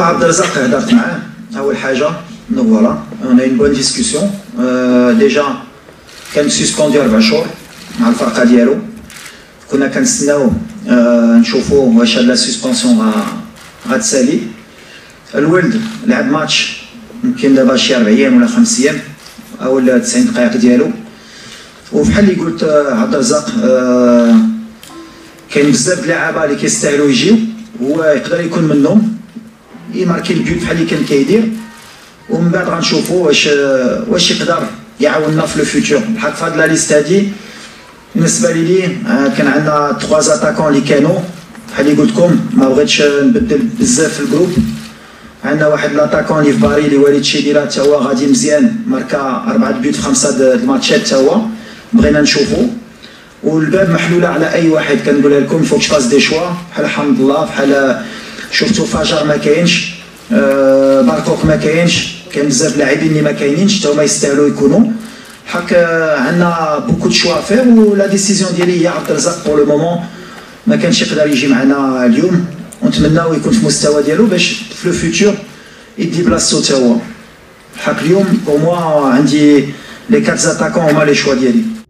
عبد الرزاق هضرت معاه اول حاجه دونك فوالا اون اون بون ديسكسيون ديجا كان سسبوندي 4 شهور مع الفرقه ديالو كنا كنستناو نشوفوا واش هاد لا سسبونسيون غتسالي الولد لعب ماتش يمكن دابا شي 4 ايام ولا 5 ايام او 90 دقائق ديالو وبحال اللي قلت عبد الرزاق كاين بزاف د اللعابه اللي كيستاهلوا يجيو هو يقدر يكون منهم يماركي البيوت بحال اللي كان كيدير ومن بعد غنشوفوا واش يقدر يعاوننا في لو فيوتور بحال في هاد لا ليست هادي بالنسبه لي كان عندنا 3 اتاكون اللي كانوا بحال اللي قلت لكم ما بغيتش نبدل بزاف في الجروب عندنا واحد لاتاكون اللي في باري اللي وليد شيديرا حتى هو غادي مزيان ماركا 4 بيوت في 5 الماتشات حتى هو بغينا نشوفو والباب محلوله على اي واحد كنقولها لكم فوق فاز دي شوا بحال حمد الله بحال شفتوا فجر ما كاينش باركوك ما كاينش كاين بزاف لاعبين اللي ما كاينينش حتى هما يستاهلوا يكونوا حق عندنا بوكو دو شوا فير ولا ديسيزيون ديالي هي عبد الرزاق بور لو مومون ما كانش يقدر يجي معنا اليوم ونتمناو يكون في المستوى ديالو باش في لو فيوتور يدي بلاصتو حتى هو حق اليوم بور موا عندي لي 4 اتاكون هما لي شوا ديالي